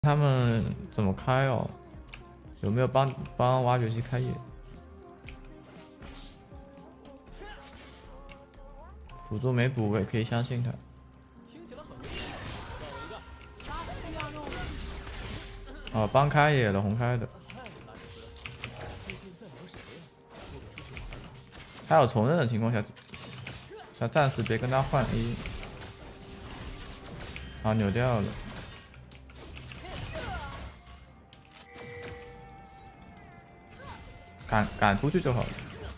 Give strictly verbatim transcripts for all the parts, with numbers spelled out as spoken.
他们怎么开哦？有没有帮帮挖掘机开野？辅助没补，我也可以相信他。哦，帮开野了，红开的。他有重刃的情况下，他暂时别跟他换 A。啊，扭掉了。 赶赶出去就好了。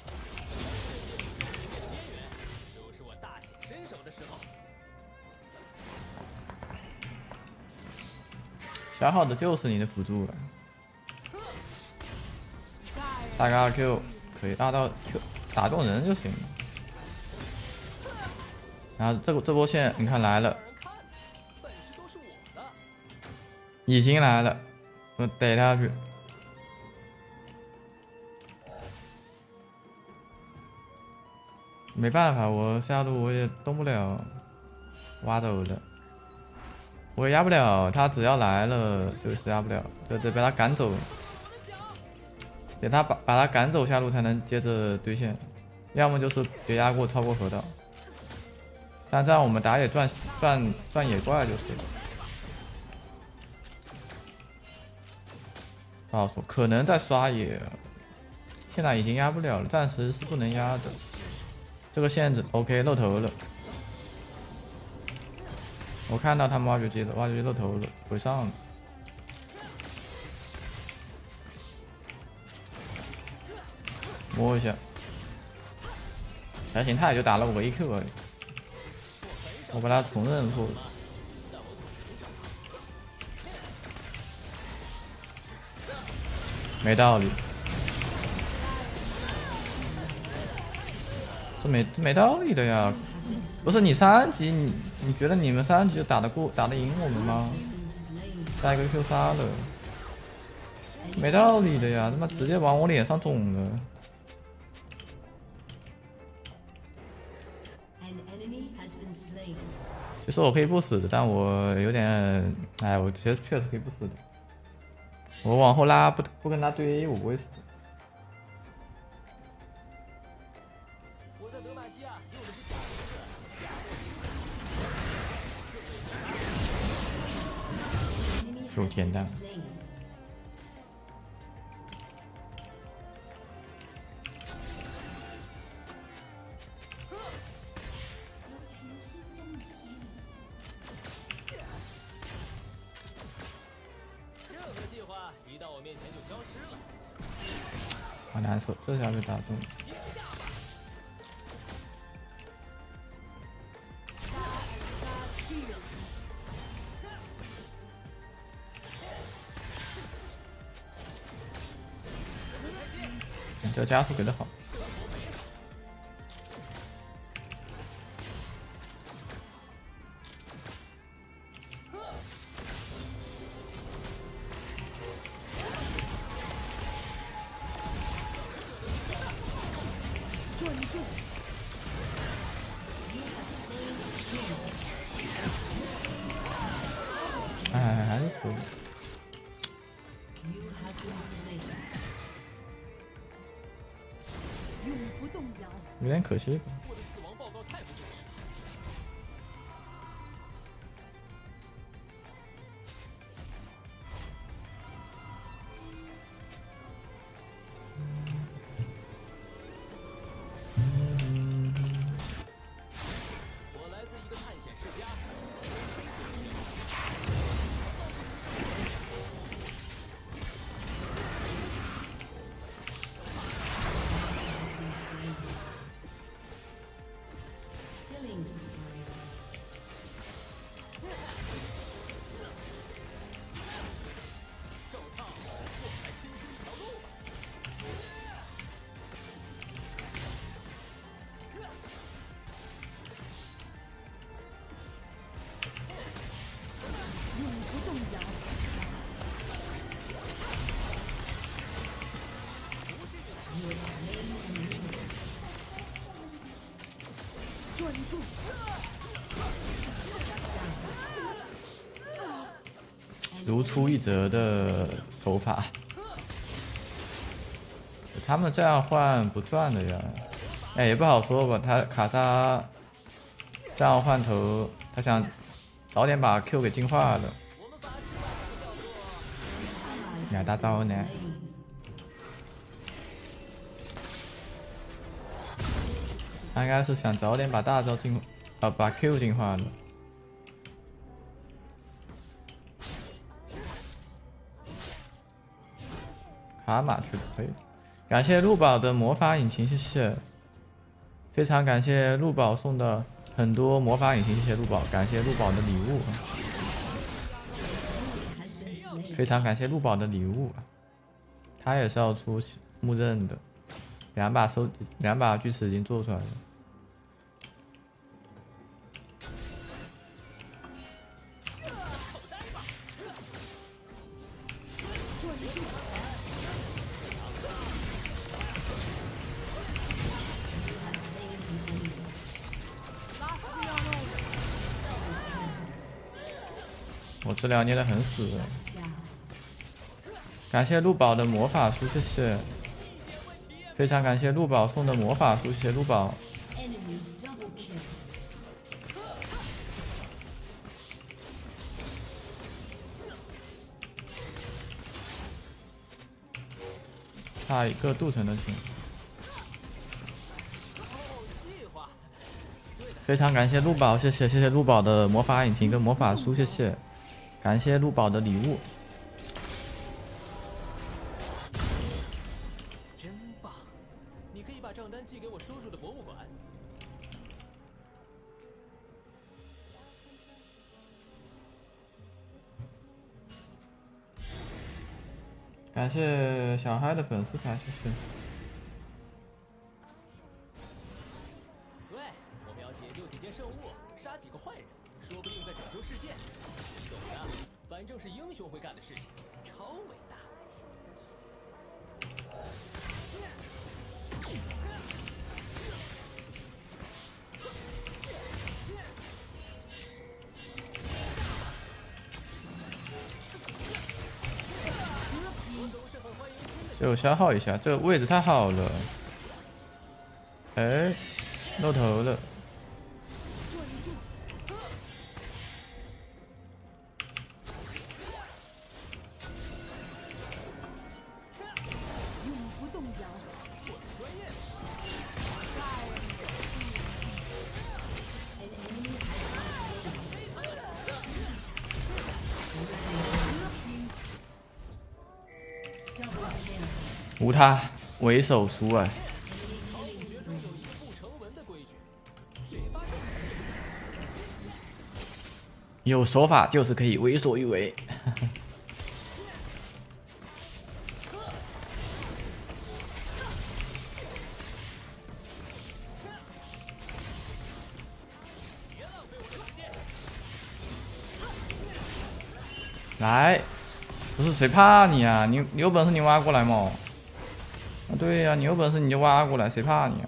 消耗的就是你的辅助了。大概二 Q 可以拉到 Q 打中人就行了。然后这个这波线你看来了，已经来了，我逮他去。 没办法，我下路我也动不了，挖走的，我也压不了。他只要来了，就是压不了，就得把他赶走，得他把把他赶走下路才能接着对线，要么就是别压过超过河道。但这样我们打野赚赚赚野怪就是了。不好说，可能再刷野，现在已经压不了了，暂时是不能压的。 这个线子 OK 露头了，我看到他们挖掘机了，挖掘机露头了，回上了。摸一下，还行，他也就打了我个 E Q 而已。我把他重刃破了，没道理。 这没这没道理的呀！不是你三级，你你觉得你们三级就打得过、打得赢我们吗？带个 Q 杀了，没道理的呀！他妈直接往我脸上捅了。其实我可以不死的，但我有点……哎，我确实确实可以不死的。我往后拉，不不跟他对 A， 我不会死的。 有天蛋！ 任何计划一到我面前就消失了， 好难受，这下被打中了。 这加速给的好， 专注。 哎，还是输了。 有点可惜。 我的死亡报告太不真实。我来自一个探险世家。 如出一辙的手法。他们这样换不赚的呀，哎，也不好说吧。他卡莎这样换头，他想早点把 Q 给净化了。呀，大招呢？他应该是想早点把大招净，呃，把 Q 净化了。卡玛去了，可以。感谢陆宝的魔法引擎，谢谢。非常感谢陆宝送的很多魔法引擎，谢谢陆宝，感谢陆宝的礼物。非常感谢陆宝的礼物，他也是要出木刃的，两把收两把锯齿已经做出来了。我治疗捏得很死，感谢陆宝的魔法书，谢谢。非常感谢陆宝送的魔法书，谢谢陆宝。差一个镀层的情。非常感谢陆宝，谢谢谢谢陆宝的魔法引擎跟魔法书，谢谢。感谢陆宝的礼物。 真棒！你可以把账单寄给我叔叔的博物馆。 感谢小嗨的粉丝牌，谢谢。 对，我们要解救几件圣物，杀几个坏人，说不定在拯救世界。懂的，反正是英雄会干的事情，超伟大。 就消耗一下，这个位置太好了。哎，露头了。无他，为首输啊！有手法就是可以为所欲为。来，不是谁怕你啊？你你有本事你挖过来嘛！啊，对呀、啊，你有本事你就挖过来，谁怕你啊？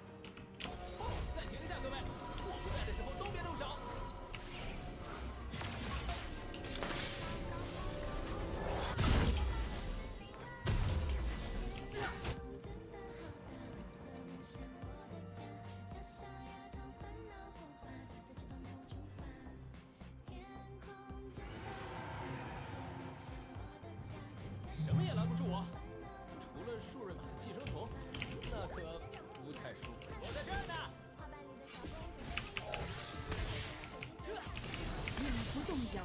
什么也拦不住我，除了树人马的寄生虫，那可不太舒服。我在这儿呢。 永不动摇。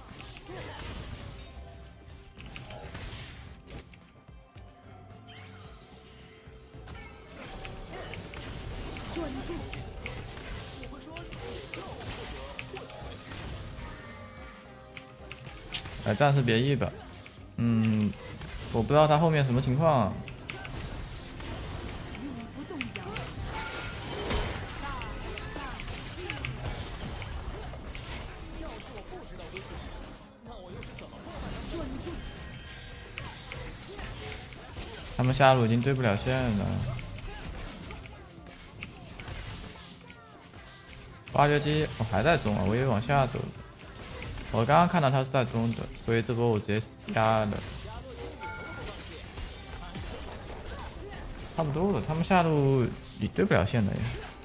专注。 来，暂时别 E 吧。嗯，我不知道他后面什么情况。他们下路已经对不了线了。挖掘机我、哦、还在中啊，我以为往下走。 我刚刚看到他是在中的，所以这波我直接压了。差不多了，他们下路你对不了线的呀。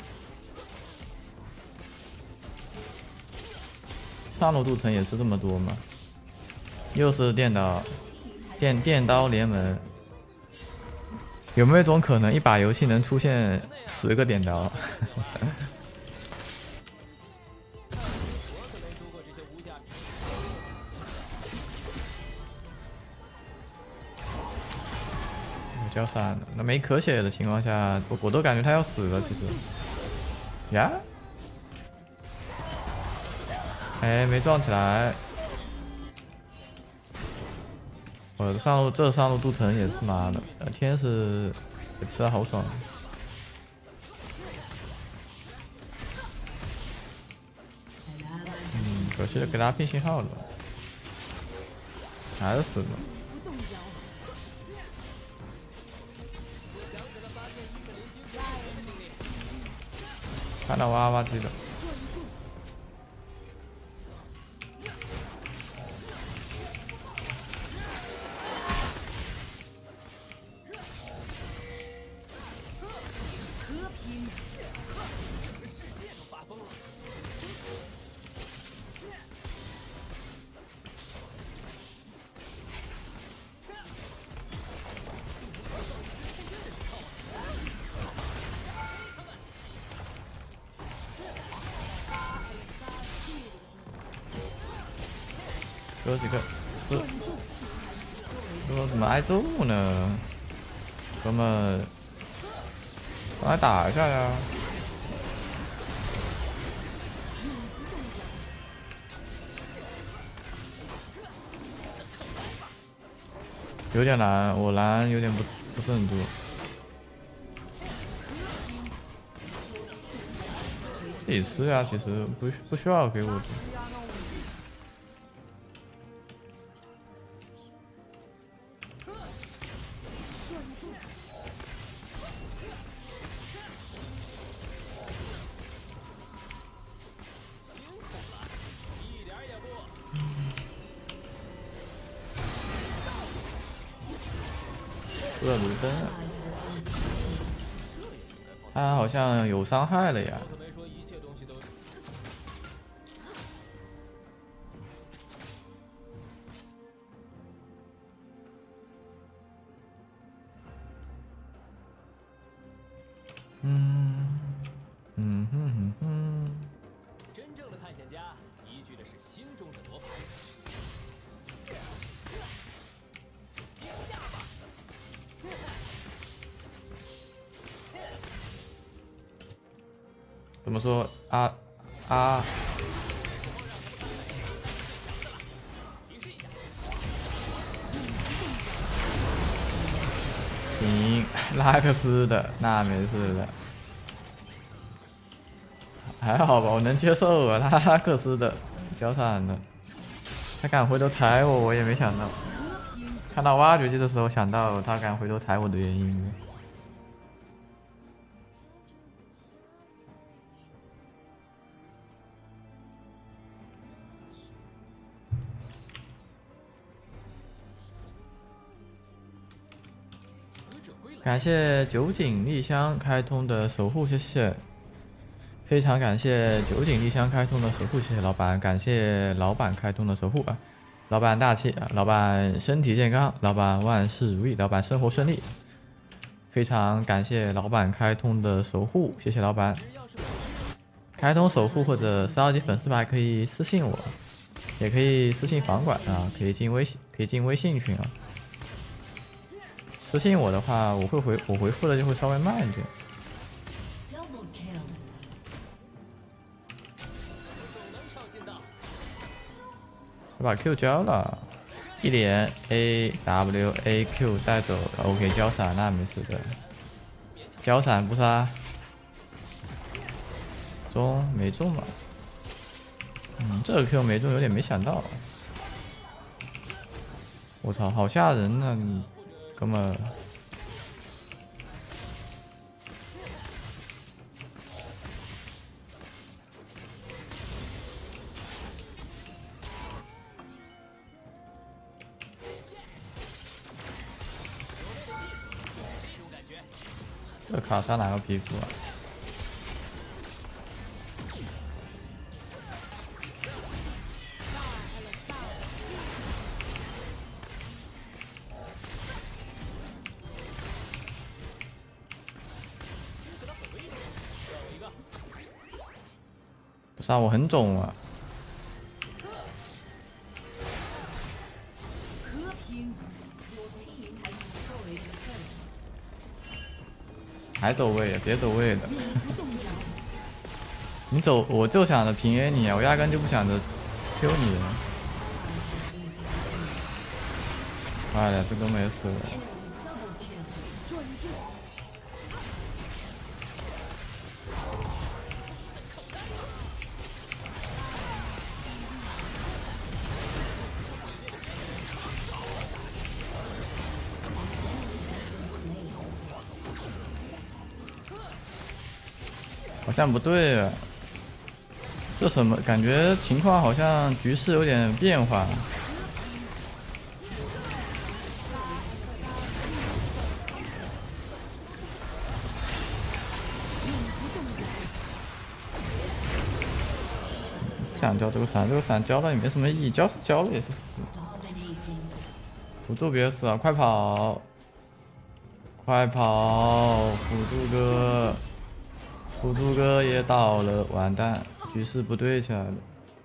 上路镀层也是这么多嘛？又是电刀，电电刀联盟。有没有一种可能，一把游戏能出现十个电刀？交闪了，那没可血的情况下，我我都感觉他要死了。其实，呀，哎，没撞起来。我的上路这上路镀层也是妈的，呃，天使也吃的好爽。嗯，可惜的给他拼信号了，还是死了。看到哇哇机了。哥几个，这这怎么挨揍呢？哥们，上来打一下呀！有点难，我蓝有点不不是很多。自己吃呀，其实不不需要给我的。厄鲁登，他好像有伤害了呀。嗯嗯哼哼哼。 真正的探险家依据的是心中的罗盘。 怎么说啊啊？行，拉克斯的那没事的，还好吧，我能接受啊。拉克斯的交闪的，他敢回头踩我，我也没想到。看到挖掘机的时候想到他敢回头踩我的原因。感谢酒井丽香开通的守护，谢谢，非常感谢酒井丽香开通的守护，谢谢老板，感谢老板开通的守护啊，老板大气啊，老板身体健康，老板万事如意，老板生活顺利，非常感谢老板开通的守护，谢谢老板。开通守护或者十二级粉丝牌可以私信我，也可以私信房管啊，可以进微信，可以进微信群啊。私信我的话，我会回，我回复的就会稍微慢一点。我把 Q 交了，一连 A W A Q 带走了 ，OK 交闪那没事的，交闪不杀，中没中嘛？嗯，这个 Q 没中，有点没想到。我操，好吓人呐、啊！哥们， 这卡莎哪个皮肤啊？不是啊，我很肿啊。 和平， 还走位呀？别走位的。 不动摇。 你走，我就想着平 A 你，我压根就不想着 Q 你的。坏了，这都没死了。 专注。 好像不对啊，这什么感觉？情况好像局势有点变化。不想交这个伞，这个伞交了也没什么意义，交是交了也是死。辅助别死啊！快跑！快跑！辅助哥！辅助哥也倒了，完蛋，局势不对起来了。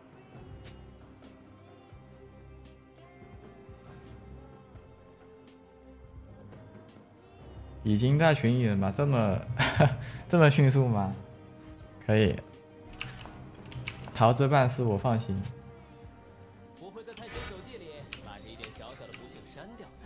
已经在群里了吗？这么这么迅速吗？可以，桃子办事我放心。 我会在探险手记里把这一点小小的不幸删掉的。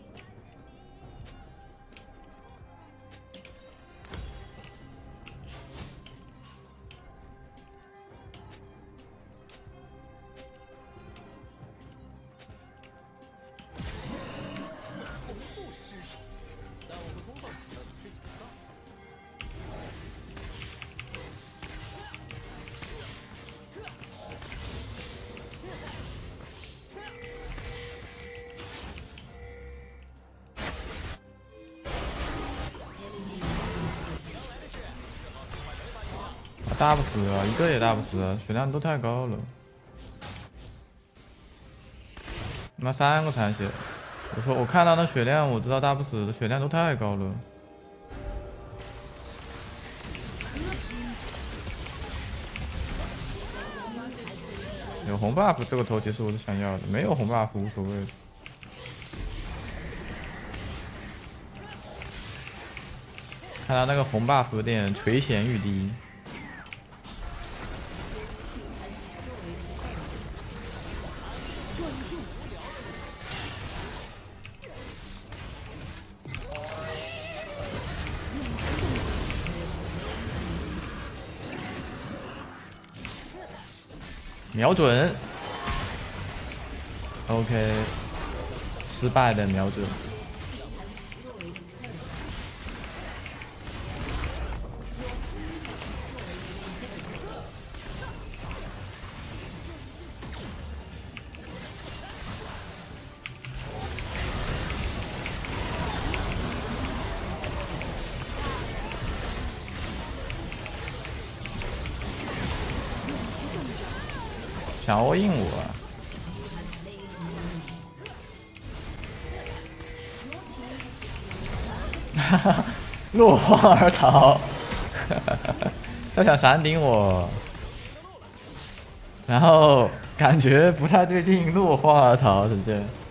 打不死啊，一个也打不死啊，血量都太高了。妈三个残血，我说我看到那血量，我知道打不死的血量都太高了。有红 buff 这个头其实我是想要的，没有红 buff 无所谓的。看到那个红 buff 有点垂涎欲滴。瞄准 ，OK， 失败的瞄准。想 all in 我，哈哈，落荒而逃，他想闪顶我，然后感觉不太对劲，落荒而逃，是这。